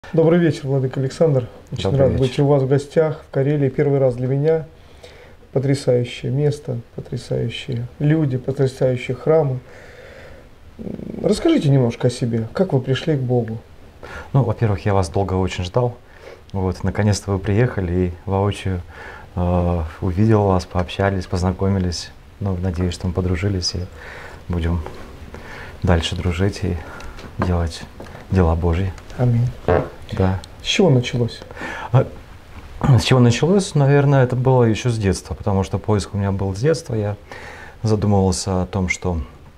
Добрый вечер, владыка Александр. Очень Добрый рад быть вечер. у вас в гостях в Карелии. Первый раз для меня. Потрясающее место, потрясающие люди, потрясающие храмы. Расскажите немножко о себе. Как вы пришли к Богу? Ну, во-первых, я вас долго очень ждал. Вот, наконец-то вы приехали и воочию увидел вас, пообщались, познакомились. Ну, надеюсь, что мы подружились и будем дальше дружить и делать дела Божьи. Аминь. Да. С чего началось? С чего началось? Наверное, это было еще с детства, потому что поиск у меня был с детства. Я задумывался о том, что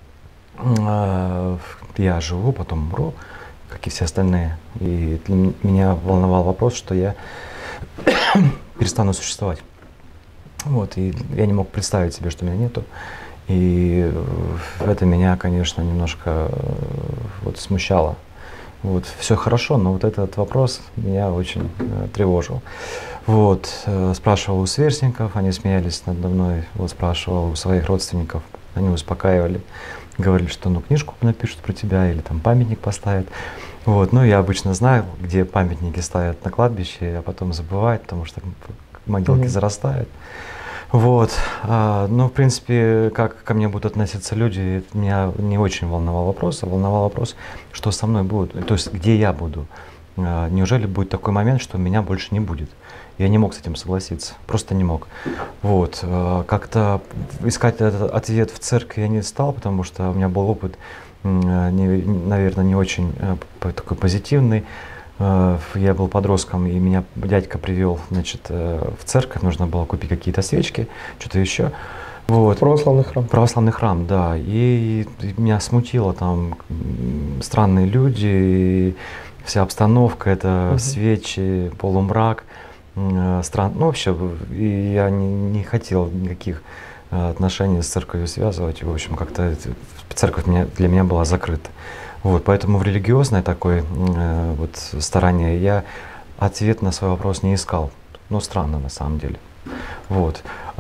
я живу, потом умру, как и все остальные. И меня волновал вопрос, что я перестану существовать. Вот, и я не мог представить себе, что меня нету. И это меня, конечно, немножко вот смущало. Вот, все хорошо, но вот этот вопрос меня очень тревожил. Вот, спрашивал у сверстников, они смеялись надо мной, вот спрашивал у своих родственников, они успокаивали, говорили, что ну книжку напишут про тебя или там памятник поставят. Вот, ну я обычно знаю, где памятники ставят на кладбище, а потом забывают, потому что могилки зарастают. Вот, ну, в принципе, как ко мне будут относиться люди, меня не очень волновал вопрос, а волновал вопрос, что со мной будет, то есть где я буду. Неужели будет такой момент, что меня больше не будет? Я не мог с этим согласиться, просто не мог. Вот, как-то искать этот ответ в церкви я не стал, потому что у меня был опыт, наверное, не очень такой позитивный. Я был подростком, и меня дядька привел, значит, в церковь, нужно было купить какие-то свечки, что-то еще. Вот. Православный храм. Православный храм, да. И меня смутило там странные люди, и вся обстановка, это свечи, полумрак, ну вообще, и я не хотел никаких отношений с церковью связывать. В общем, как-то церковь для меня была закрыта. Вот, поэтому в религиозное такое вот старание я ответ на свой вопрос не искал. Ну, странно на самом деле. Вот.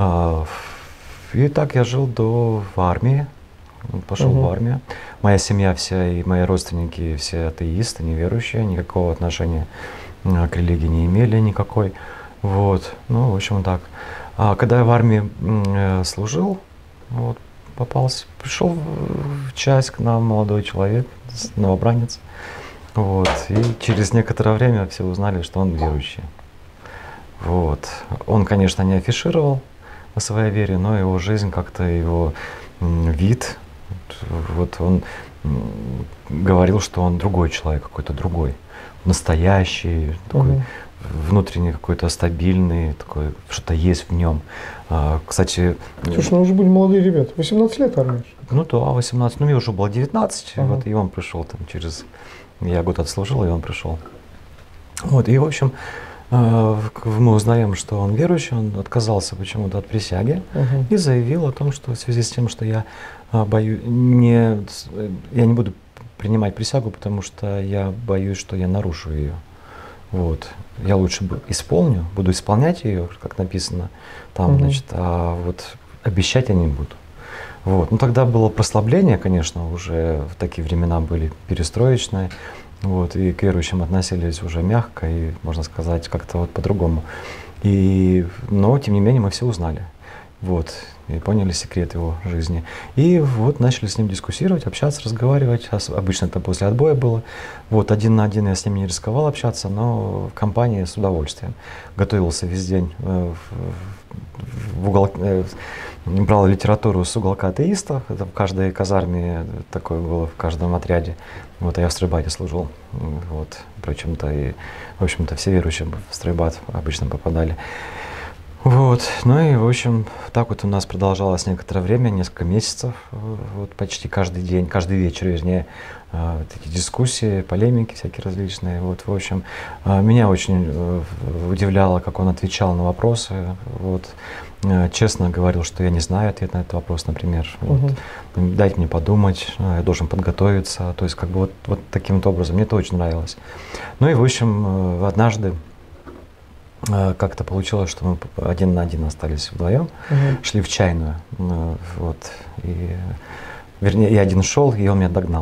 И так я жил в армии, пошел в армию. Моя семья вся и мои родственники все атеисты, неверующие, никакого отношения к религии не имели никакой. Вот. Ну, в общем, так. А когда я в армии служил, вот, пришел в часть к нам молодой человек, новобранец. Вот. И через некоторое время все узнали, что он верующий. Вот. Он, конечно, не афишировал о своей вере, но его жизнь, как-то его вид, вот он говорил, что он другой человек, какой-то другой, настоящий, такой внутренний какой-то стабильный, такой, что-то есть в нем. Кстати… Слушай, ну уже были молодые ребята, 18 лет армии. Ну да, 18, ну мне уже было 19, вот, и он пришел там я год отслужил, и он пришел. Вот, и в общем, мы узнаем, что он верующий, он отказался почему-то от присяги и заявил о том, что в связи с тем, что я я не буду принимать присягу, потому что я боюсь, что я нарушу ее. Вот. Я лучше буду исполнять ее, как написано там, значит, а вот обещать я не буду. Вот. Ну тогда было прослабление, конечно, уже в такие времена были перестроечные, вот, и к верующим относились уже мягко и, можно сказать, как-то вот по-другому. Но, тем не менее, мы все узнали. Вот, и поняли секрет его жизни. И вот начали с ним дискуссировать, общаться, разговаривать. Обычно это после отбоя было. Вот, один на один я с ним не рисковал общаться, но в компании с удовольствием. Готовился весь день в уголке, брал литературу с уголка атеистов. Это в каждой казарме такое было, в каждом отряде. Вот, а я в стройбате служил. Вот, причем-то и, в общем-то, все верующие в стройбат обычно попадали. Вот, ну и, в общем, так вот у нас продолжалось некоторое время, несколько месяцев, вот почти каждый день, каждый вечер, вернее, такие дискуссии, полемики всякие различные. Вот, в общем, меня очень удивляло, как он отвечал на вопросы. Вот, честно говорил, что я не знаю ответ на этот вопрос, например. Вот, дайте мне подумать, я должен подготовиться. То есть, как бы вот таким вот образом. Мне это очень нравилось. Ну и, в общем, однажды как-то получилось, что мы один на один остались вдвоем, шли в чайную, вот, и, вернее, я один шел, и он меня догнал,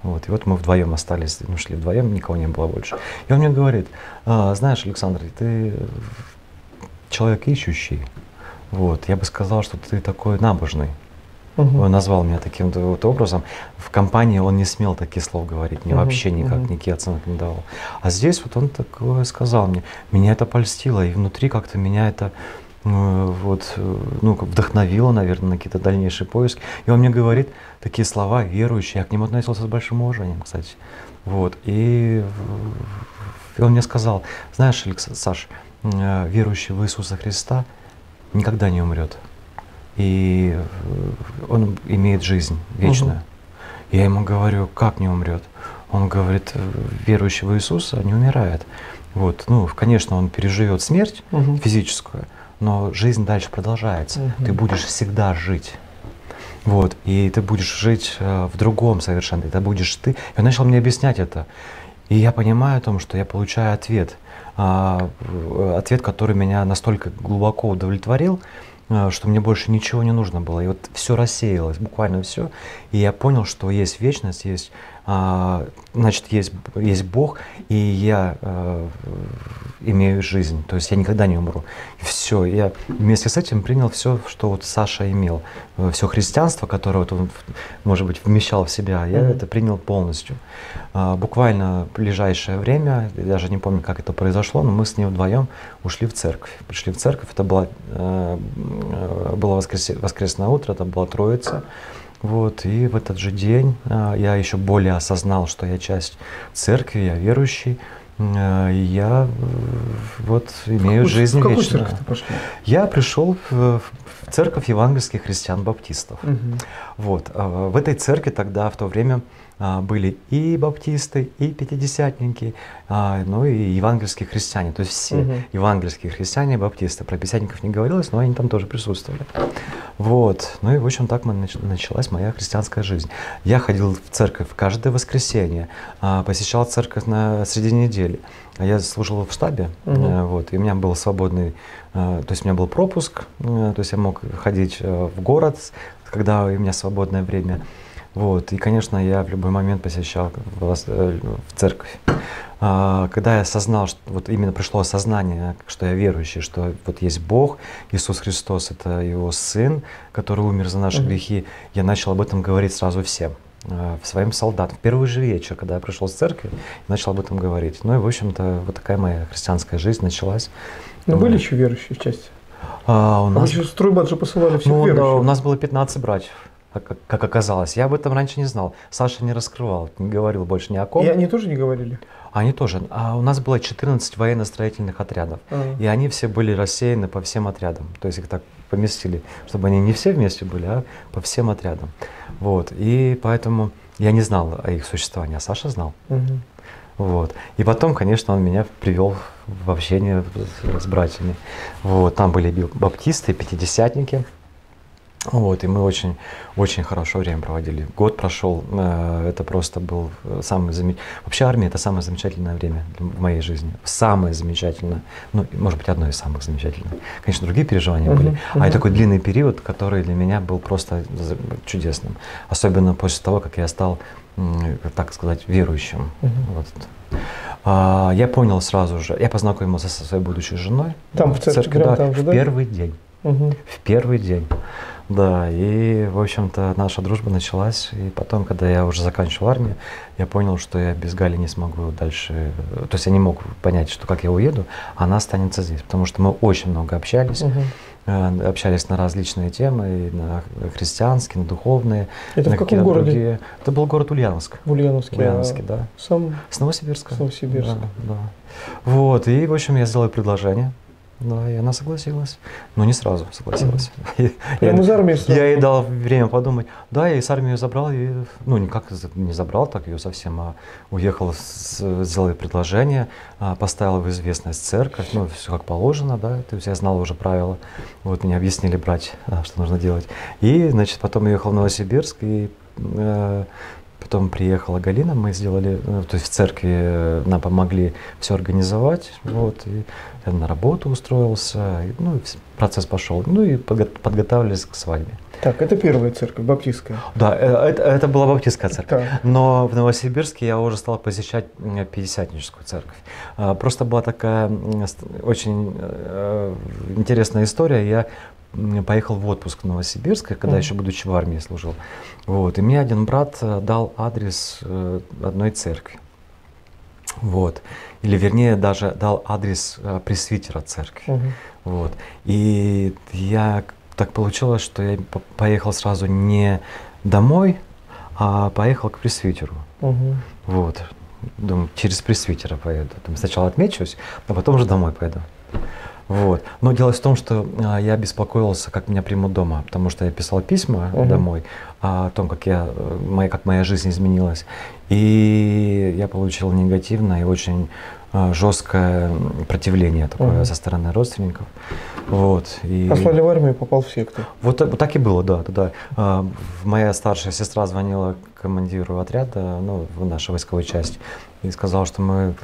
Вот, и вот мы вдвоем остались, ну, шли вдвоем, никого не было больше. И он мне говорит: знаешь, Александр, ты человек ищущий. Вот, я бы сказал, что ты такой набожный. Он назвал меня таким вот образом. В компании он не смел таких слов говорить, мне вообще никак, никаких оценок не давал. А здесь вот он такое сказал мне. Меня это польстило, и внутри как-то меня это вот, ну, вдохновило, наверное, на какие-то дальнейшие поиски. И он мне говорит такие слова, верующие. Я к нему относился с большим уважением, кстати. Вот. И он мне сказал: знаешь, Саш, верующий в Иисуса Христа никогда не умрет. И он имеет жизнь вечную. Я ему говорю: как не умрет? Он говорит: верующий в Иисуса не умирает. Вот. Ну, конечно, он переживет смерть физическую, но жизнь дальше продолжается. Ты будешь всегда жить. Вот. И ты будешь жить в другом совершенно. Это будешь ты. И он начал мне объяснять это. И я понимаю о том, что я получаю ответ. Ответ, который меня настолько глубоко удовлетворил, что мне больше ничего не нужно было. И вот все рассеялось, буквально все. И я понял, что есть вечность, есть, значит, есть Бог, и я имею жизнь. То есть я никогда не умру. И все. Я вместе с этим принял все, что вот Саша имел. Все христианство, которое вот он, может быть, вмещал в себя, я это принял полностью. Буквально в ближайшее время, я даже не помню, как это произошло, но мы с ним вдвоем ушли в церковь. Пришли в церковь, это было воскресное утро, это была Троица. Вот, и в этот же день я еще более осознал, что я часть церкви, я верующий, и я вот имею жизнь вечную. В какую церковь ты пошел? Я пришел в церковь евангельских христиан-баптистов. Вот, в этой церкви тогда, в то время, были и баптисты, и пятидесятники, ну и евангельские христиане. То есть все евангельские христиане и баптисты. Про пятидесятников не говорилось, но они там тоже присутствовали. Вот. Ну и, в общем, так началась моя христианская жизнь. Я ходил в церковь каждое воскресенье, посещал церковь среди недели. Я служил в штабе, вот, и у меня был свободный, то есть у меня был пропуск, то есть я мог ходить в город, когда у меня свободное время. Вот, и, конечно, я в любой момент посещал в церковь. Когда я осознал, что вот именно пришло осознание, что я верующий, что вот есть Бог, Иисус Христос — это Его Сын, который умер за наши грехи, я начал об этом говорить сразу всем, своим солдатам. В первый же вечер, когда я пришел с церкви, начал об этом говорить. Ну и, в общем-то, вот такая моя христианская жизнь началась. Но были еще верующие в части? У нас в стройбат же посылали всех верующих. Да, у нас было 15 братьев. Как оказалось. Я об этом раньше не знал. Саша не раскрывал, не говорил больше ни о ком. И они тоже не говорили? Они тоже. У нас было 14 военно-строительных отрядов. И они все были рассеяны по всем отрядам. То есть их так поместили, чтобы они не все вместе были, а по всем отрядам. Вот. И поэтому я не знал о их существовании, а Саша знал. Вот. И потом, конечно, он меня привел в общение с братьями. Вот. Там были баптисты, пятидесятники. Вот, и мы очень, очень хорошо время проводили. Год прошел, это просто был самый замечательный. Вообще армия — это самое замечательное время в моей жизни. Самое замечательное, ну, может быть, одно из самых замечательных. Конечно, другие переживания были, а и такой длинный период, который для меня был просто чудесным. Особенно после того, как я стал, так сказать, верующим. Вот. Я понял сразу же, я познакомился со своей будущей женой. Там в церкви, да, там же, в первый день. В первый день. Да, и, в общем-то, наша дружба началась. И потом, когда я уже заканчивал армию, я понял, что я без Гали не смогу дальше. То есть я не мог понять, что как я уеду, а она останется здесь. Потому что мы очень много общались. Общались на различные темы, и на христианские, на духовные. Это на в каком городе? Другие. Это был город Ульяновск. В Ульяновске. Ульяновске, да. Сам? С Новосибирска. С Новосибирска. Да. Вот, и, в общем, я сделал предложение. Да, и она согласилась. Но не сразу согласилась. Прямо из армии сразу? Я ей дал время подумать. Да, я из армии забрал, и, ну, никак не забрал так ее совсем, а уехал, сделал ей предложение, поставил в известность церковь, ну, все как положено, да, то есть я знал уже правила, вот, мне объяснили брать, что нужно делать. И, значит, потом уехал в Новосибирск, и потом приехала Галина, мы сделали, то есть в церкви нам помогли все организовать, вот, и я на работу устроился, и, ну, процесс пошел, ну и подготавливались к свадьбе. Так, это первая церковь, баптистская. Да, это была баптистская церковь. Так. Но в Новосибирске я уже стал посещать пятидесятническую церковь. Просто была такая очень интересная история. Я поехал в отпуск в Новосибирск, когда еще будучи в армии служил. Вот. И мне один брат дал адрес одной церкви. Вот. Или вернее даже дал адрес пресвитера церкви. Вот. И я так получилось, что я поехал сразу не домой, а поехал к пресвитеру. Вот. Думаю, через пресвитера поеду. Там сначала отмечусь, а потом уже домой пойду. Вот. Но дело в том, что я беспокоился, как меня примут дома, потому что я писал письма домой о том, как моя жизнь изменилась. И я получил негативное и очень жесткое противление такое со стороны родственников. Вот. И послали в армию, попал в секту. Вот так и было, да. Моя старшая сестра звонила командиру отряда, ну, в нашу войсковую часть, и сказала, что мы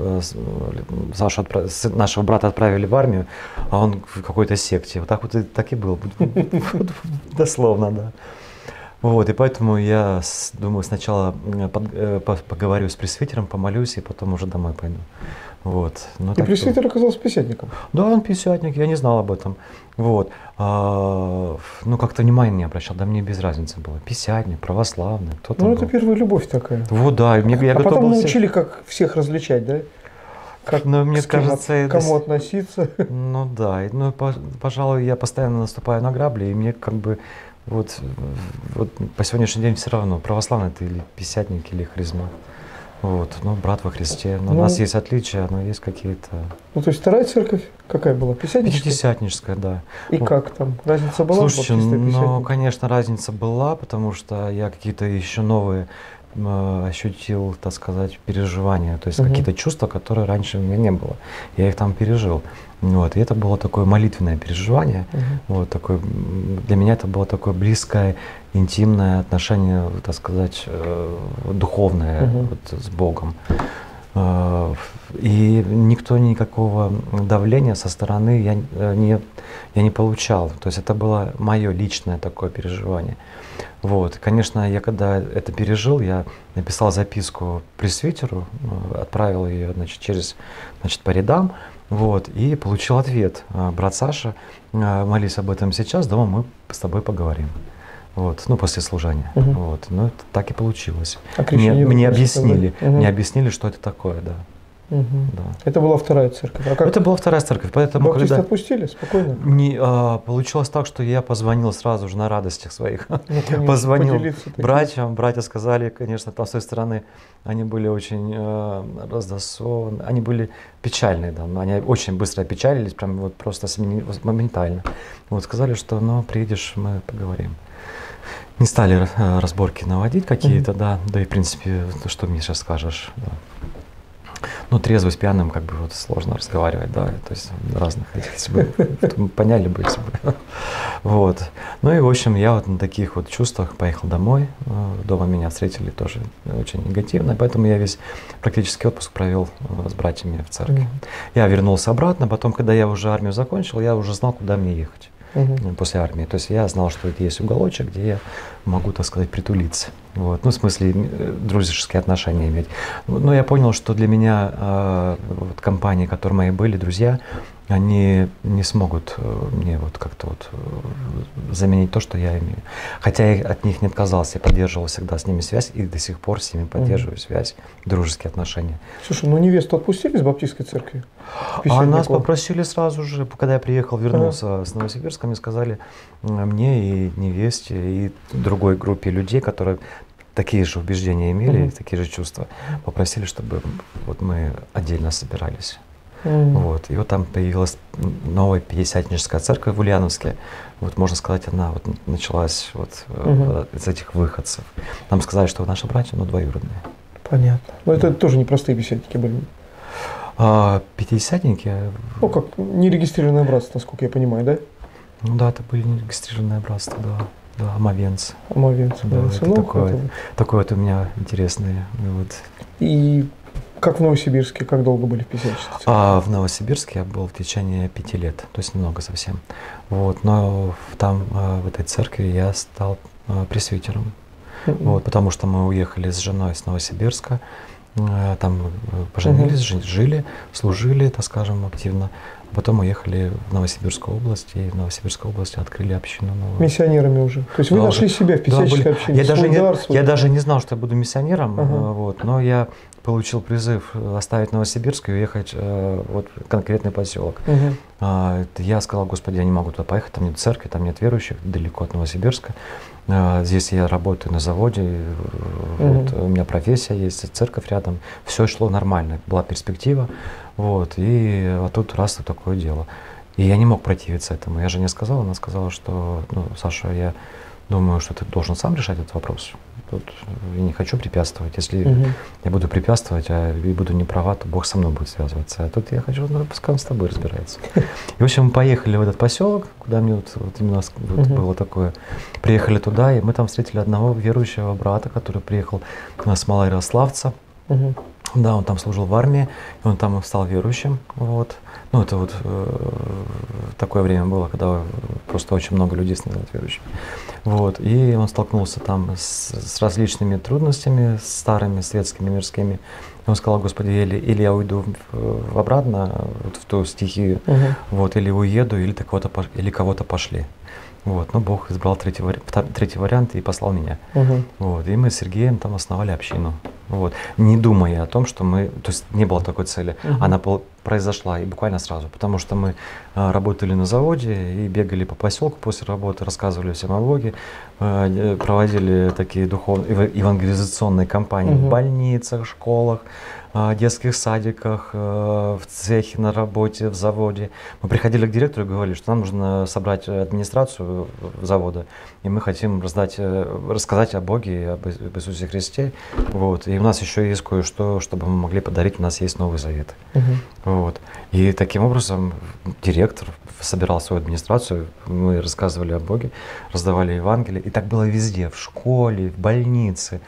нашего брата отправили в армию, а он в какой-то секте. Вот так и было. Дословно, да. Вот, и поэтому я думаю, сначала поговорю с пресвитером, помолюсь, и потом уже домой пойду. Вот. Ну, и пресвитер оказался пятидесятником? Да, он пятидесятник, я не знал об этом. Вот. Ну, как-то внимания не обращал, да мне без разницы было. Пятидесятник, православный, кто там Ну, был. это первая любовь такая. Вот, да. Я а потом был научили, как всех различать, да? Как, но мне кажется, к кому относиться. Ну да, ну, пожалуй, я постоянно наступаю на грабли, и мне как бы вот по сегодняшний день все равно, православный ты или пятидесятник, или харизмат. Вот, ну, брат во Христе. Но у нас есть отличия, но есть какие-то. Ну, то есть вторая церковь какая была? Пятидесятническая? Пятидесятническая, да. И как там? Разница была? Слушайте, ну, конечно, разница была, потому что я какие-то еще новые ощутил, так сказать, переживания, то есть какие-то чувства, которые раньше у меня не было. Я их там пережил. Вот. И это было такое молитвенное переживание. Вот, такое, для меня это было такое близкое, интимное отношение, так сказать, духовное вот, с Богом. И никакого давления со стороны я не получал. То есть это было мое личное такое переживание. Вот. Конечно, я когда это пережил, я написал записку пресвитеру, отправил ее, по рядам, вот, и получил ответ. Брат Саша, молись об этом сейчас, дома мы с тобой поговорим. Вот, ну, после служения. Вот. Ну, это так и получилось. Мне объяснили, что это такое, да. Да. Это была вторая церковь. Это была вторая церковь, поэтому баптисты отпустили спокойно? Получилось так, что я позвонил сразу же на радостях своих. Позвонил братьям, братья сказали, конечно, там с той стороны, они были очень раздосованы, они были печальные, да, но они очень быстро опечалились, прям вот просто моментально. Вот сказали, что, ну, приедешь, мы поговорим. Не стали разборки наводить какие-то, да, и в принципе, что мне сейчас скажешь, да. Ну, трезвый с пьяным, как бы, вот сложно разговаривать, да, то есть разных, если бы поняли бы, если бы. Вот. Ну и, в общем, я вот на таких вот чувствах поехал домой, дома меня встретили тоже очень негативно, поэтому я весь практически отпуск провел с братьями в церкви. Я вернулся обратно, потом, когда я уже армию закончил, я уже знал, куда мне ехать. После армии. То есть я знал, что это есть уголочек, где я могу, так сказать, притулиться. Вот. Ну, в смысле, дружеские отношения иметь. Но я понял, что для меня вот, компании, которые мои были, друзья, они не смогут мне вот как-то вот заменить то, что я имею. Хотя я от них не отказался, я поддерживал всегда с ними связь и до сих пор с ними поддерживаю связь, дружеские отношения. Слушай, ну невесту отпустили из баптистской церкви? А нас попросили сразу же, когда я приехал, вернулся с Новосибирска, мне сказали, мне и невесте, и другой группе людей, которые такие же убеждения имели, такие же чувства, попросили, чтобы вот мы отдельно собирались. Вот. И вот там появилась новая пятидесятническая церковь в Ульяновске. Вот, можно сказать, она вот началась вот, из этих выходцев. Нам сказали, что наши братья, но двоюродные. Понятно. Но это тоже непростые пятидесятники были. Пятидесятники? Ну, как нерегистрированное братство, насколько я понимаю, да? Ну да, это были нерегистрированные братства, да. Да, омовенцы. Омовенцы, да. Это такое вот у меня интересное. Вот. И Как в Новосибирске, как долго были в Пятидесятнической церкви? В Новосибирске я был в течение 5 лет, то есть немного совсем. Вот, но там, в этой церкви, я стал пресвитером. Вот, потому что мы уехали с женой с Новосибирска, там поженились, жили, служили, так скажем, активно. Потом уехали в Новосибирскую область, и в Новосибирской области открыли общину новую. Миссионерами уже. То есть вы нашли себя в пятидесятнической общине? Я даже не знал, что я буду миссионером, вот, но я получил призыв оставить Новосибирск и уехать вот, в конкретный поселок. Я сказал: Господи, я не могу туда поехать, там нет церкви, там нет верующих, далеко от Новосибирска. Здесь я работаю на заводе, вот, у меня профессия есть, церковь рядом, все шло нормально, была перспектива. Вот, и тут раз вот такое дело. И я не мог противиться этому. Я жене сказал, она сказала, что, ну, Саша, я думаю, что ты должен сам решать этот вопрос. Тут я не хочу препятствовать. Если я буду препятствовать, и буду не права, то Бог со мной будет связываться. А тут я хочу, ну, пускай он с тобой разбирается. И, в общем, мы поехали в этот поселок, куда мне вот именно было такое. Приехали туда, и мы там встретили одного верующего брата, который приехал к нам с Малоярославца. Да, он там служил в армии, и он там стал верующим. Вот. Ну, это вот такое время было, когда просто очень много людей становилось верующими. Вот. И он столкнулся там с различными трудностями, старыми, светскими, мирскими. И он сказал: Господи, или я уйду обратно вот, в ту стихию, вот, или уеду, или кого-то пошли. Вот. Но Бог избрал третий вариант и послал меня. Вот. И мы с Сергеем там основали общину. Вот. Не думая о том, что мы… То есть не было такой цели. Она произошла и буквально сразу. Потому что мы работали на заводе и бегали по поселку после работы, рассказывали всем о Боге, проводили такие духовные евангелизационные кампании в больницах, школах, детских садиках, в цехе, на работе, в заводе. Мы приходили к директору и говорили, что нам нужно собрать администрацию завода, и мы хотим рассказать о Боге, об Иисусе Христе. Вот. И у нас еще есть кое-что, чтобы мы могли подарить, у нас есть Новый Завет. Вот. И таким образом директор собирал свою администрацию, мы рассказывали о Боге, раздавали Евангелие. И так было везде, в школе, в больнице.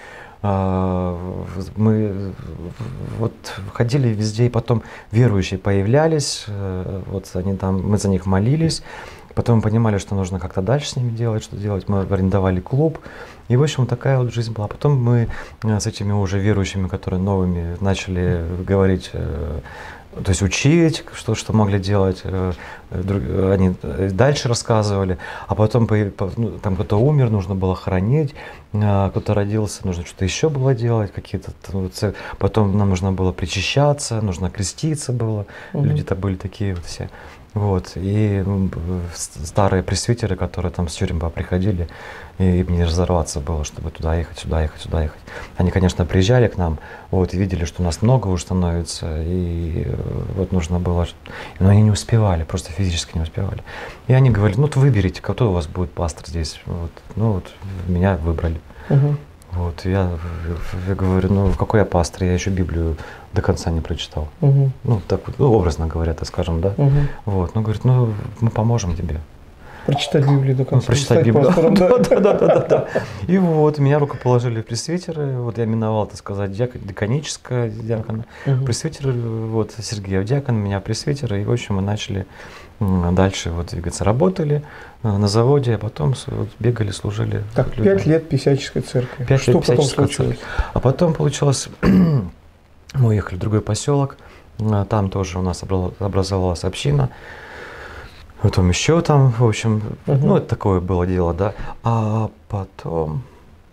Мы вот ходили везде, и потом верующие появлялись, вот они там, мы за них молились, потом мы понимали, что нужно как-то дальше с ними делать, что делать. Мы арендовали клуб, и, в общем, такая вот жизнь была. Потом мы с этими уже верующими, которые новыми, начали говорить, то есть учить, что могли делать, они дальше рассказывали, а потом там кто-то умер, нужно было хоронить, кто-то родился, нужно что-то еще было делать, какие-то, потом нам нужно было причащаться, нужно креститься было, люди-то были такие вот все. Вот. И старые пресвитеры, которые там с тюрьмы приходили, и им не разорваться было, чтобы туда ехать, сюда ехать, сюда ехать. Они, конечно, приезжали к нам, вот, и видели, что нас много уже становится, и вот нужно было, но они не успевали, просто физически не успевали. И они говорили: ну, выберите, кто у вас будет пастор здесь. Вот. Ну, вот меня выбрали. Вот, я говорю: ну, какой я пастор, я еще Библию до конца не прочитал. Ну, так вот, образно говоря, так скажем, да. Вот, ну, говорит: ну, мы поможем тебе. Прочитать Библию до конца. Прочитать Библию. Да. И вот, меня рукоположили в пресвитеры, вот я миновал, так сказать, деканическое диакона, пресвитер, вот, Сергей диакон, меня пресвитер, и, в общем, мы начали дальше вот двигаться. Работали на заводе, а потом вот бегали, служили. Так, 5 лет Пятидесятнической церкви. 5 что лет потом случилось? А потом получилось, мы уехали в другой поселок, там тоже у нас образовалась община, потом еще там, в общем, ну, это такое было дело, да. А потом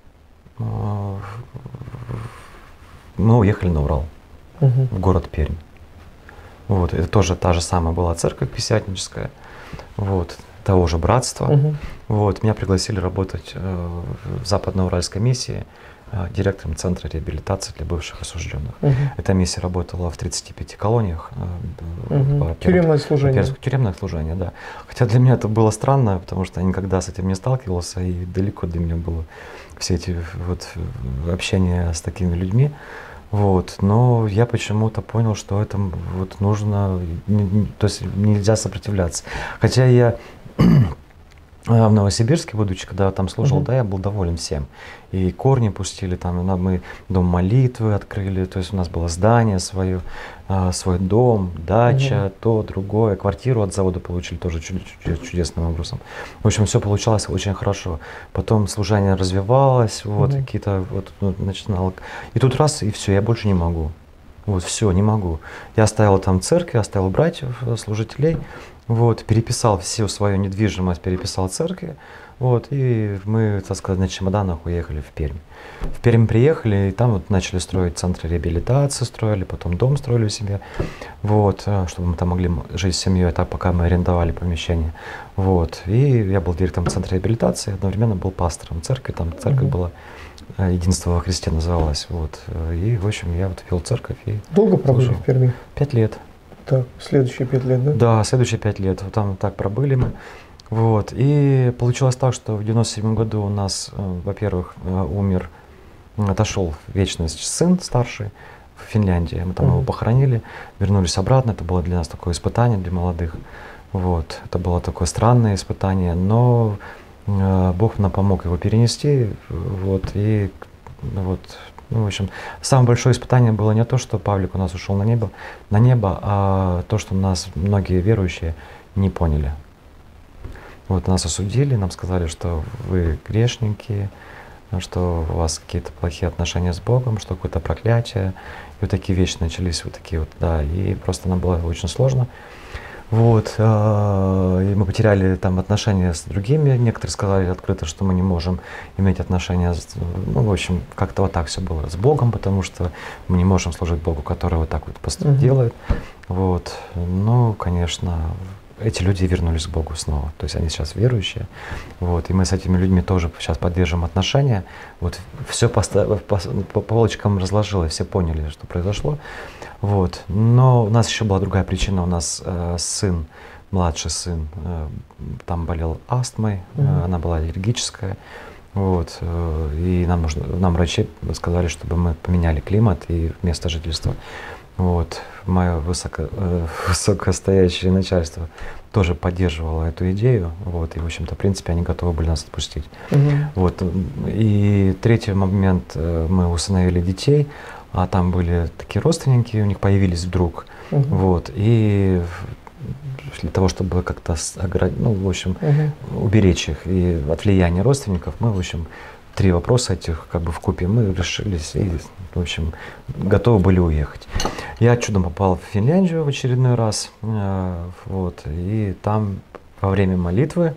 мы уехали на Урал, в город Пермь. Вот, это тоже та же самая была церковь пятидесятническая, вот, того же братства. Вот, меня пригласили работать в Западноуральской миссии директором Центра реабилитации для бывших осужденных. Эта миссия работала в 35 колониях. Тюремное служение. Тюремное служение, да. Хотя для меня это было странно, потому что я никогда с этим не сталкивался, и далеко для меня было все эти вот общения с такими людьми. Вот. Но я почему-то понял, что это вот нужно, то есть нельзя сопротивляться. Хотя я в Новосибирске, будучи, когда я там служил, Мгм. да, я был доволен всем. И корни пустили, там, мы дом молитвы открыли, то есть у нас было здание свое, свой дом, дача, то, другое, квартиру от завода получили тоже чудесным образом. В общем, все получалось очень хорошо. Потом служение развивалось, вот, Мгм. какие-то, вот, ну, начинал. И тут раз, и все, я больше не могу. Вот, все, не могу. Я оставил там церковь, оставил братьев, служителей, вот, переписал всю свою недвижимость, переписал церкви, вот, и мы, так сказать, на чемоданах уехали в Пермь. В Пермь приехали, и там вот начали строить центры реабилитации, строили, потом дом строили у себя, вот, чтобы мы там могли жить с семьей, так пока мы арендовали помещение, вот. И я был директором центра реабилитации, одновременно был пастором церкви, там церковь была, Единство во Христе называлось, вот. И, в общем, я вот вел церковь и Долго пробыли служил. в Перми? 5 лет. Так, следующие 5 лет, да? Да, следующие 5 лет. Вот там так пробыли мы. Вот. И получилось так, что в 97 году у нас, во-первых, умер, отошел в вечность сын старший в Финляндии. Мы там его похоронили, вернулись обратно. Это было для нас такое испытание, для молодых. Вот. Это было такое странное испытание, но Бог нам помог его перенести. Вот. И вот. Ну, в общем, самое большое испытание было не то, что Павлик у нас ушел на небо, а то, что нас многие верующие не поняли. Вот нас осудили, нам сказали, что вы грешники, что у вас какие-то плохие отношения с Богом, что какое-то проклятие. И вот такие вещи начались, вот такие вот, да, и просто нам было очень сложно. Вот, и мы потеряли там отношения с другими, некоторые сказали открыто, что мы не можем иметь отношения, ну, в общем, как-то вот так все было с Богом, потому что мы не можем служить Богу, который вот так вот делает. Вот, ну, конечно, эти люди вернулись к Богу снова, то есть они сейчас верующие, вот, и мы с этими людьми тоже сейчас поддерживаем отношения, вот, все по полочкам разложилось, все поняли, что произошло. Вот. Но у нас еще была другая причина. У нас сын, младший сын, там болел астмой, она была аллергическая. Вот. И нам врачи сказали, чтобы мы поменяли климат и место жительства. Вот. Мое высокостоящее начальство тоже поддерживало эту идею. Вот. И, в общем-то, в принципе, они готовы были нас отпустить. Вот. И третий момент, мы усыновили детей. А там были такие родственники, у них появились вдруг, вот, и для того, чтобы как-то, ну, в общем, уберечь их и от влияния родственников, мы, в общем, 3 вопроса этих как бы вкупе мы решились и, в общем, готовы были уехать. Я чудом попал в Финляндию в очередной раз, вот, и там во время молитвы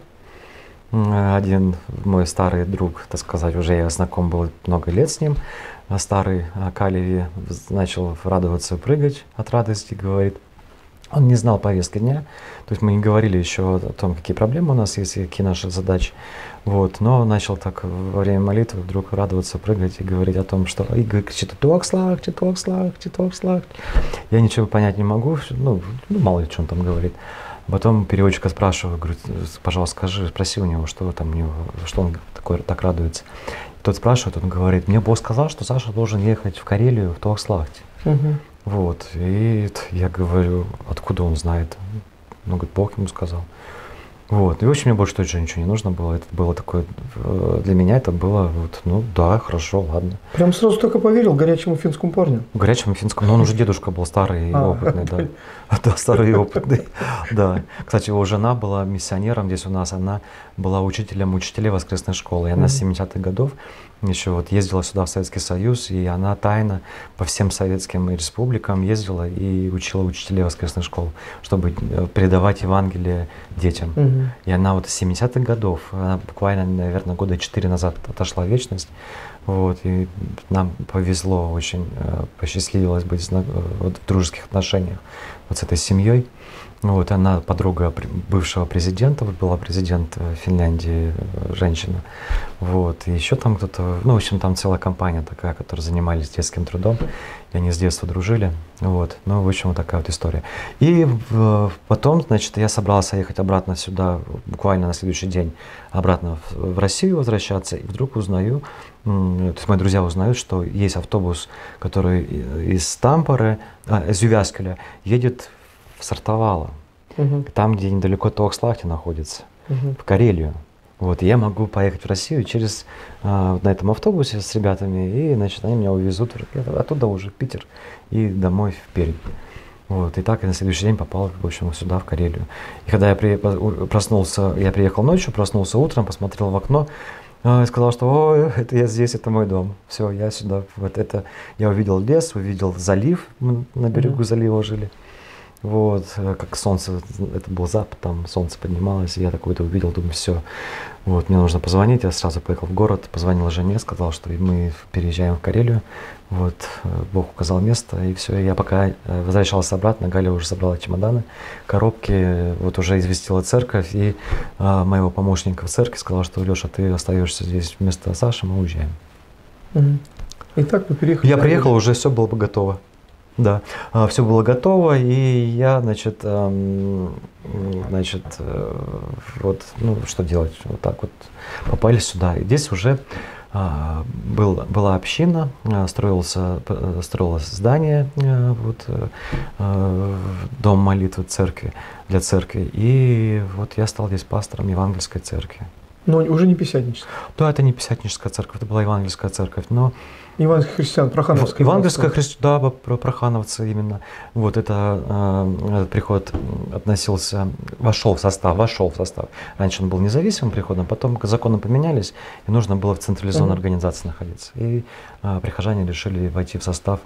один мой старый друг, так сказать, уже я знаком был много лет с ним, старый Калеви, начал радоваться, прыгать от радости, говорит. Он не знал повестки дня, то есть мы не говорили еще о том, какие проблемы у нас есть, какие наши задачи. Вот, но начал так во время молитвы вдруг радоваться, прыгать и говорить о том, что и кричит «Туакслах, Туакслах, Туакслах». Я ничего понять не могу, ну мало ли, что он там говорит. Потом переводчика спрашиваю, говорю, пожалуйста, спроси у него, что там у него, что он так радуется. Тот спрашивает, он говорит, мне Бог сказал, что Саша должен ехать в Карелию, в Туакслахте. Вот, и я говорю, откуда он знает? Он говорит, Бог ему сказал. Вот, и в общем, мне больше тоже ничего не нужно было. Это было такое, для меня это было, вот, ну да, хорошо, ладно. Прям сразу только поверил горячему финскому парню? Горячему финскому, но он уже дедушка был старый и опытный, да. Да, старый и опытный, да. Кстати, его жена была миссионером здесь у нас, она была учителем учителей воскресной школы. И она с 70-х годов еще вот ездила сюда, в Советский Союз, и она тайно по всем советским республикам ездила и учила учителей воскресной школы, чтобы передавать Евангелие детям. И она вот с 70-х годов, она буквально, наверное, года 4 назад отошла в вечность. Вот, и нам повезло очень, посчастливилось быть вот, в дружеских отношениях вот с этой семьей. Вот, она подруга бывшего президента, вот была президент Финляндии, женщина. Вот, и еще там кто-то, ну, в общем, там целая компания такая, которая занимались детским трудом, и они с детства дружили. Вот, ну, в общем, вот такая вот история. И потом, значит, я собрался ехать обратно сюда, буквально на следующий день, обратно в Россию возвращаться, и вдруг узнаю, то есть мои друзья узнают, что есть автобус, который из Тампере, из Ювяскеля едет в Сартовало, там, где недалеко Туакслахти находится, в Карелию. Вот, и я могу поехать в Россию через, на этом автобусе с ребятами, и, значит, они меня увезут оттуда уже в Питер и домой в Пермь. Вот, и так я на следующий день попал, в общем, сюда, в Карелию. И когда я проснулся, я приехал ночью, проснулся утром, посмотрел в окно, и сказал, что «О, это я здесь, это мой дом». Все, я сюда, вот это, я увидел лес, увидел залив, мы на берегу залива жили. Вот, как солнце, это был запад, там солнце поднималось, и я такой это увидел, думаю, все, вот, мне нужно позвонить, я сразу поехал в город, позвонил жене, сказал, что мы переезжаем в Карелию, вот, Бог указал место, и все, я пока возвращался обратно, Галя уже собрала чемоданы, коробки, вот уже известила церковь, и моего помощника в церкви сказал, что Леша, ты остаешься здесь вместо Саши, мы уезжаем. И так вы переехали? Я приехал, уже все было бы готово. Да, все было готово, и я, значит, вот, ну, что делать, вот так вот попали сюда. И здесь уже была община, строилось здание, вот, дом молитвы церкви, для церкви, и вот я стал здесь пастором евангельской церкви. Но уже не пятидесятническая? Да, это не пятидесятническая церковь, это была евангельская церковь, но… Евангельских христиан, прохановская. Евангельская христиан, да, прохановцы именно. Вот это этот приход относился, вошел в состав. Раньше он был независимым приходом, потом законы поменялись, и нужно было в централизованной организации находиться. И прихожане решили войти в состав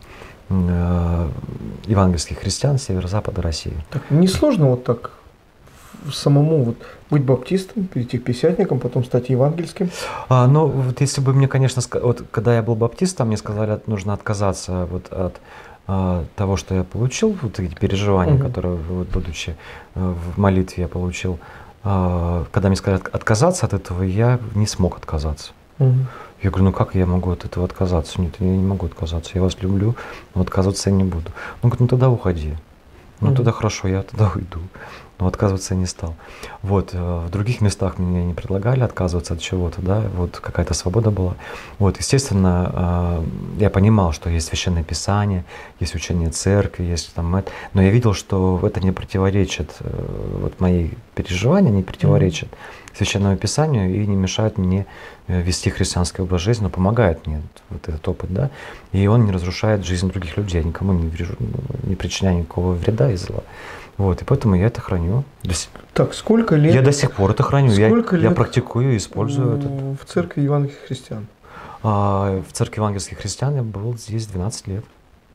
евангельских христиан северо-запада России. Так, несложно вот так самому вот быть баптистом, перейти к пятидесятникам, потом стать евангельским? Ну, вот если бы мне, конечно, вот когда я был баптистом, мне сказали, нужно отказаться вот от того, что я получил, вот эти переживания, которые, вот, будучи в молитве, я получил. Когда мне сказали отказаться от этого, я не смог отказаться. Я говорю, ну как я могу от этого отказаться? Нет, я не могу отказаться, я вас люблю, но отказываться я не буду. Он говорит, ну тогда уходи. Ну тогда хорошо, я тогда уйду. Но отказываться я не стал. Вот, в других местах мне не предлагали отказываться от чего-то, да, вот какая-то свобода была. Вот, естественно, я понимал, что есть Священное Писание, есть учение церкви, есть там это, но я видел, что это не противоречит, вот мои переживания не противоречат Священному Писанию и не мешают мне вести христианский образ жизни, но помогает мне вот этот опыт, да, и он не разрушает жизнь других людей, я никому не причиняю никакого вреда и зла. Вот, и поэтому я это храню. Так, сколько лет? Я до сих пор это храню. Сколько я лет практикую и использую это. В церкви евангельских христиан? В церкви евангельских христиан я был здесь 12 лет.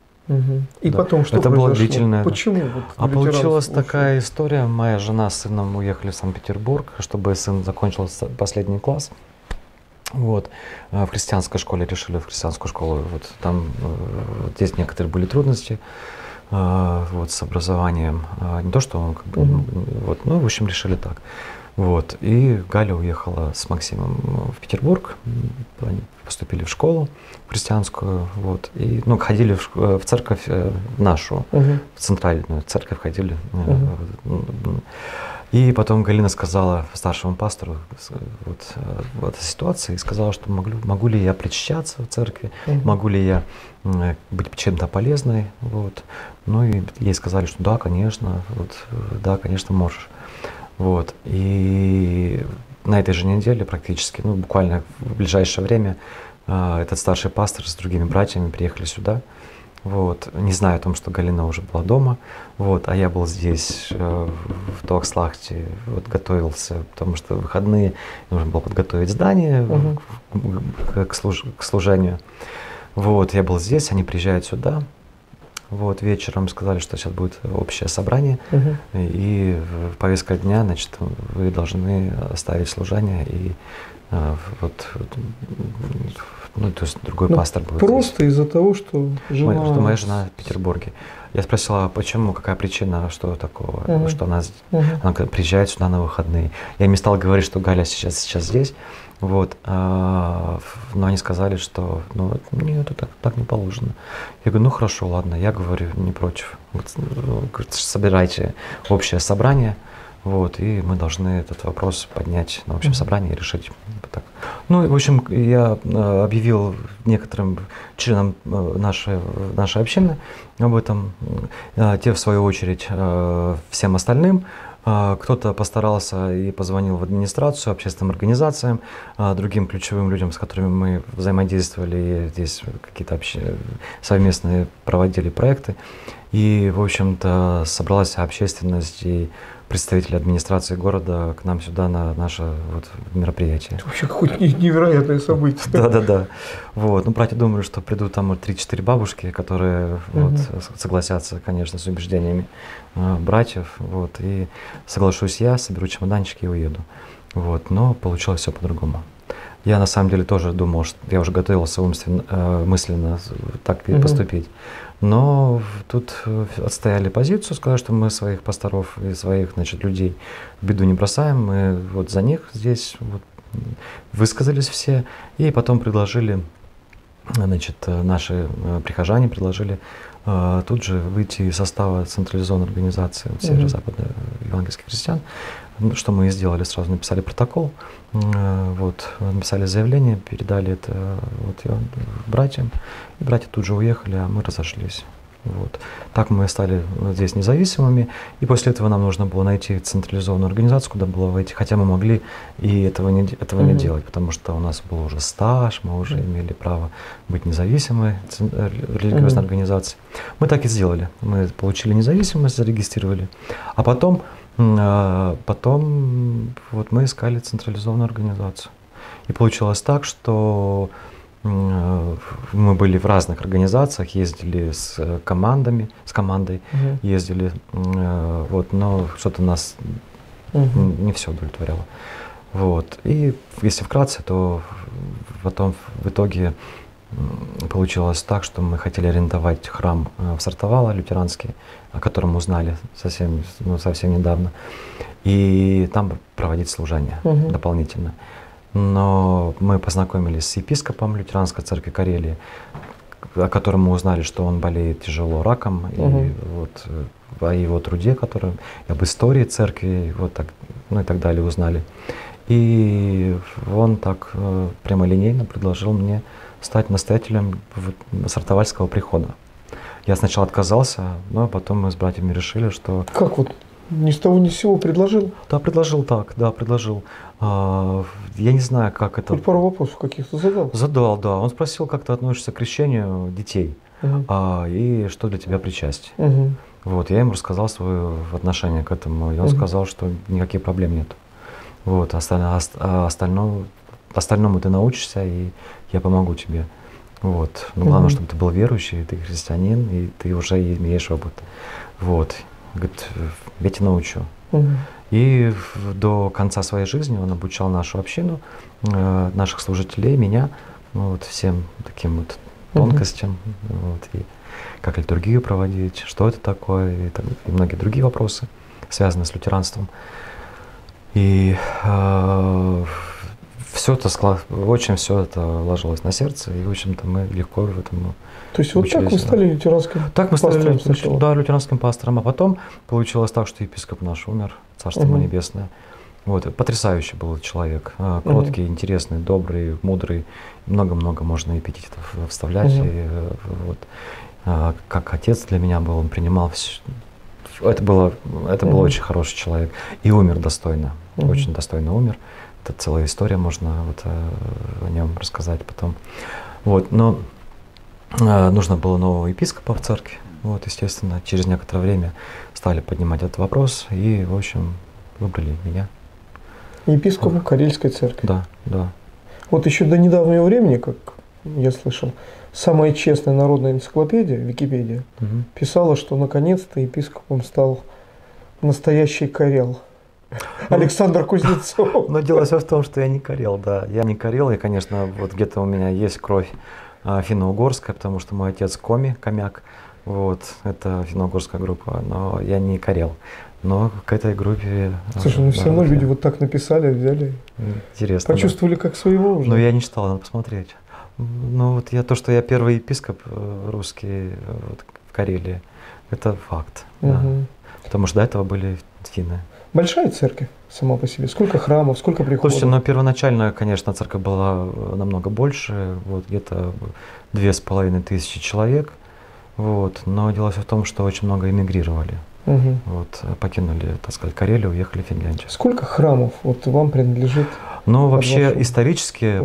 И да. потом что это произошло? было длительное. Почему? Вот получилась такая история. Моя жена с сыном уехали в Санкт-Петербург, чтобы сын закончил последний класс. Вот. В христианской школе решили в христианскую школу. Вот там вот здесь некоторые были трудности. Вот, с образованием. Не то, что он как бы, вот, ну, в общем, решили так. Вот. И Галя уехала с Максимом в Петербург, они поступили в школу христианскую, вот, и, ну, ходили в церковь нашу, в центральную церковь ходили. И потом Галина сказала старшему пастору вот в этой ситуации, сказала, что могу ли я причащаться в церкви, могу ли я быть чем-то полезной. Вот. Ну и ей сказали, что да, конечно, вот, да, конечно, можешь. Вот. И на этой же неделе практически, ну буквально в ближайшее время, этот старший пастор с другими братьями приехали сюда. Вот, не зная о том, что Галина уже была дома, вот, а я был здесь, в Тоакслахте, вот, готовился, потому что в выходные нужно было подготовить здание к служению. Вот, я был здесь, они приезжают сюда, вот, вечером сказали, что сейчас будет общее собрание, и в повестке дня, значит, вы должны оставить служение и вот, ну, то есть другой пастор будет. Просто из-за того, что моя жена в Петербурге. Я спросила, почему, какая причина, что такого, что она приезжает сюда на выходные. Я им не стал говорить, что Галя сейчас здесь, вот, но они сказали, что ну, нет, это так не положено. Я говорю, ну хорошо, ладно, я говорю, не против. Собирайте общее собрание. Вот, и мы должны этот вопрос поднять на общем собрании и решить так. Ну, в общем, я объявил некоторым членам нашей общины об этом, те, в свою очередь, всем остальным. Кто-то постарался и позвонил в администрацию, общественным организациям, другим ключевым людям, с которыми мы взаимодействовали, и здесь какие-то совместные проводили проекты. И, в общем-то, собралась общественность и представители администрации города к нам сюда на наше вот мероприятие. Это вообще какое-то невероятное событие. Да. Вот. Ну, братья думали, что придут там 3-4 бабушки, которые вот, согласятся, конечно, с убеждениями братьев. Вот. И соглашусь я, соберу чемоданчики и уеду. Вот. Но получилось все по-другому. Я на самом деле тоже думал, что я уже готовился мысленно так поступить. Но тут отстояли позицию, сказали, что мы своих пасторов и своих, значит, людей в беду не бросаем, мы вот за них здесь вот высказались все, и потом предложили, значит, наши прихожане предложили тут же выйти из состава централизованной организации северо-западных евангельских христиан, что мы и сделали, сразу написали протокол, вот, написали заявление, передали это вот, братьям, и братья тут же уехали, а мы разошлись. Вот. Так мы стали здесь независимыми, и после этого нам нужно было найти централизованную организацию, куда было войти, хотя мы могли и этого не делать, потому что у нас был уже стаж, мы уже имели право быть независимой религиозной организацией. Мы так и сделали, мы получили независимость, зарегистрировали, а потом вот мы искали централизованную организацию. И получилось так, что мы были в разных организациях, ездили с командой, ездили, вот, но что-то нас не все удовлетворяло. Вот. И если вкратце, то потом в итоге получилось так, что мы хотели арендовать храм в Сартовало, лютеранский, о котором узнали совсем недавно, и там проводить служение дополнительно. Но мы познакомились с епископом лютеранской церкви Карелии, о котором мы узнали, что он болеет тяжело раком, и вот о его труде, об истории церкви, вот так, ну и так далее узнали. И он так прямолинейно предложил мне стать настоятелем Сартовальского прихода. Я сначала отказался, но потом мы с братьями решили, что… Как вот? Ни с того ни с сего предложил? Да, предложил. Я не знаю, как это… Хоть пару вопросов каких-то задал? Задал, да. Он спросил, как ты относишься к крещению детей, и что для тебя причастие. Вот, я ему рассказал свое отношение к этому, и он сказал, что никаких проблем нет. Вот, остальному ты научишься, и я помогу тебе. Вот. Но главное, чтобы ты был верующий, ты христианин, и ты уже имеешь опыт. Вот. Говорит, я тебя научу. И до конца своей жизни он обучал нашу общину, наших служителей, меня, вот, всем таким вот тонкостям, вот, и как литургию проводить, что это такое, и многие другие вопросы, связанные с лютеранством. И очень все это ложилось на сердце, и, в общем-то, мы легко в этом. То есть вот так вы стали лютеранским пастором? Так мы стали лютеранским пастором, а потом получилось так, что епископ наш умер, царство ему небесное. Вот, потрясающий был человек, кроткий, интересный, добрый, мудрый, много-много можно эпитетов вставлять. И, вот, как отец для меня был, он принимал все. Это был очень хороший человек и умер достойно, очень достойно умер. Это целая история, можно вот о нем рассказать потом. Вот, но нужно было нового епископа в церкви. Вот, естественно, через некоторое время стали поднимать этот вопрос и, в общем, выбрали меня. Епископа Карельской церкви. Да. Вот еще до недавнего времени, как я слышал, самая честная народная энциклопедия, Википедия, писала, что наконец-то епископом стал настоящий карел. Александр Кузнецов. Но дело все в том, что я не карел, да. Я не карел, и, конечно, вот где-то у меня есть кровь финно-угорская, потому что мой отец комяк. Вот, это финно-угорская группа, но я не карел. Но к этой группе… Слушай, ну все равно люди вот так написали, взяли. Интересно. Почувствовали как своего уже. Но я не читал, надо посмотреть. Ну вот то, что я первый епископ русский вот, в Карелии, это факт. Да. Потому что до этого были финны. Большая церковь сама по себе? Сколько храмов, сколько приходов? Слушайте, ну первоначально, конечно, церковь была намного больше, вот, где-то 2500 человек. Вот. Но дело все в том, что очень много эмигрировали. Вот, покинули, так сказать, Карелию, уехали в Финляндию. Сколько храмов вот вам принадлежит? Ну, вообще исторически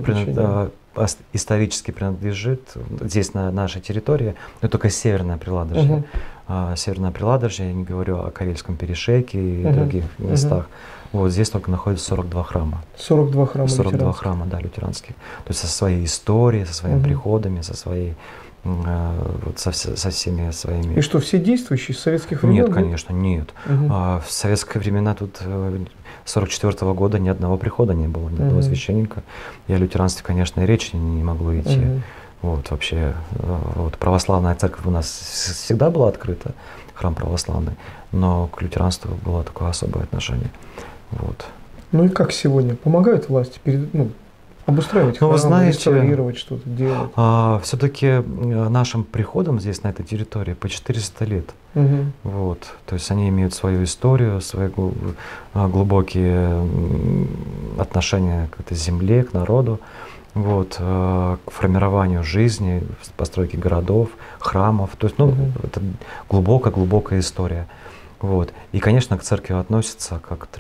принадлежит здесь, на нашей территории, но только Северное Приладожье. Северное Приладожье, я не говорю о Карельском перешейке и других местах. Вот здесь только находится 42 храма. 42 храма 42 храма, да, лютеранские. То есть со своей историей, со своими приходами, со своей, вот со всеми своими. И что, все действующие с советских времен? Нет, конечно, нет. В советские времена тут 44-го года ни одного прихода не было, ни одного священника. И о лютеранстве, конечно, и речи не могло идти. Вот, вообще, вот, православная церковь у нас всегда была открыта, храм православный, но к лютеранству было такое особое отношение. Вот. Ну и как сегодня? Помогают власти обустраивать храм, реставрировать что-то, делать? Все-таки нашим приходом здесь, на этой территории, по 400 лет. Вот. То есть они имеют свою историю, свои глубокие отношения к этой земле, к народу. Вот, к формированию жизни, постройке городов, храмов. То есть, это глубокая история. Вот. И, конечно, к церкви относится как к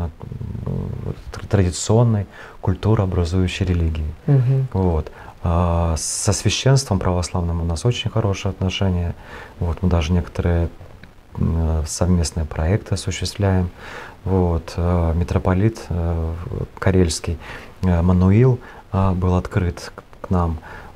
традиционной культурообразующей религии. Вот. Со священством православным у нас очень хорошие отношения. Вот. Мы даже некоторые совместные проекты осуществляем. Вот. Митрополит Карельский Мануил был открыт к нам,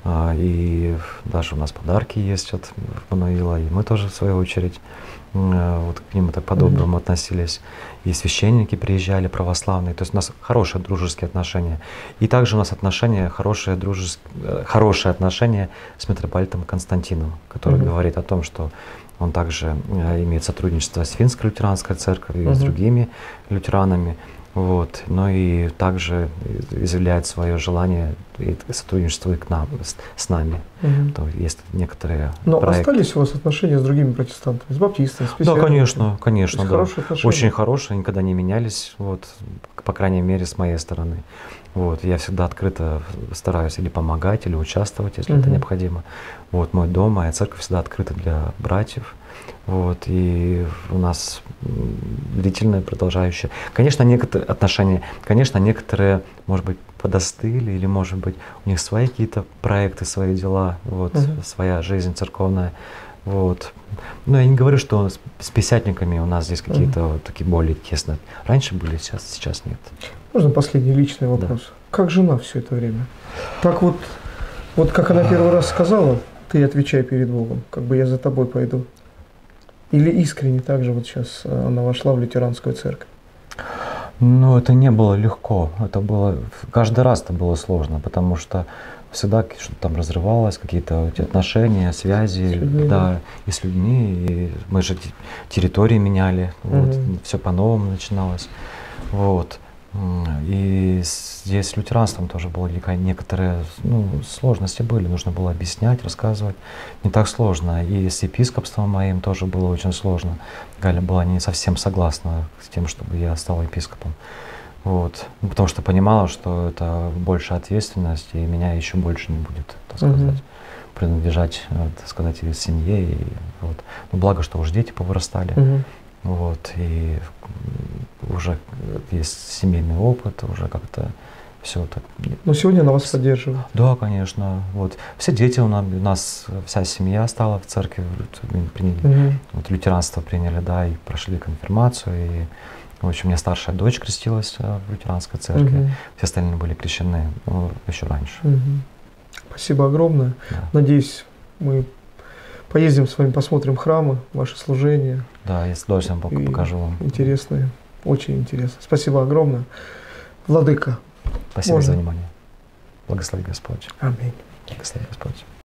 и даже у нас подарки есть от Мануила, и мы тоже в свою очередь вот к ним так по-доброму относились, и священники приезжали православные, то есть у нас хорошие дружеские отношения, и также у нас хорошие отношения с митрополитом Константином, который говорит о том, что он также имеет сотрудничество с финской лютеранской церковью и с другими лютеранами. Вот. Но и также изъявляет свое желание и сотрудничество к нам, с нами. То есть некоторые Но проекты. Остались у вас отношения с другими протестантами, с баптистами, с Да, конечно, конечно. Да. Хорошие отношения? Очень хорошие, никогда не менялись, вот, по крайней мере, с моей стороны. Вот. Я всегда открыто стараюсь или помогать, или участвовать, если это необходимо. Вот. Мой дом, моя церковь всегда открыта для братьев. Вот, и у нас длительное, продолжающее. Конечно, некоторые отношения, конечно, некоторые, может быть, подостыли, или, может быть, у них свои какие-то проекты, свои дела, вот, своя жизнь церковная. Вот. Но я не говорю, что с пятидесятниками у нас здесь какие-то вот такие более тесные. Раньше были, сейчас нет. Можно последний личный вопрос? Да. Как жена все это время? Так вот как она первый раз сказала, ты отвечай перед Богом, как бы я за тобой пойду. Или искренне так же вот сейчас она вошла в лютеранскую церковь? Ну, это не было легко. Это было, каждый раз это было сложно, потому что всегда что-то там разрывалось, какие-то отношения, связи, да, и с людьми. И мы же территории меняли, вот, все по-новому начиналось. Вот. И здесь с лютеранством тоже были некоторые сложности были, нужно было объяснять, рассказывать. Не так сложно. И с епископством моим тоже было очень сложно. Галя была не совсем согласна с тем, чтобы я стал епископом. Вот. Потому что понимала, что это больше ответственность, и меня еще больше не будет, так сказать, принадлежать, так сказать, и семье. И вот. Но благо, что уже дети повырастали. Вот, и уже есть семейный опыт, уже как-то все так. Но сегодня она вас поддерживает? Да, конечно. Вот. Все дети у нас вся семья стала в церкви, приняли, вот, лютеранство приняли, да, и прошли конфирмацию. И, в общем, у меня старшая дочь крестилась в лютеранской церкви, все остальные были крещены еще раньше. Спасибо огромное. Да. Надеюсь, мы поездим с вами, посмотрим храмы, ваши служения. Да, я с удовольствием покажу вам. Интересные, очень интересно. Спасибо огромное. Владыка. Спасибо за внимание. Благослови Господь. Аминь. Благослови Господь.